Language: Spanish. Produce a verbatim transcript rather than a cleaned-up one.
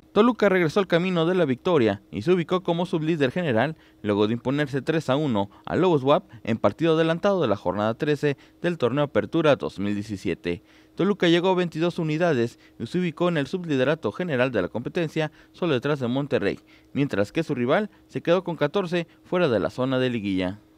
Toluca regresó al camino de la victoria y se ubicó como sublíder general luego de imponerse tres a uno a Lobos W A P en partido adelantado de la jornada trece del torneo Apertura dos mil diecisiete. Toluca llegó a veintidós unidades y se ubicó en el subliderato general de la competencia solo detrás de Monterrey, mientras que su rival se quedó con catorce fuera de la zona de liguilla.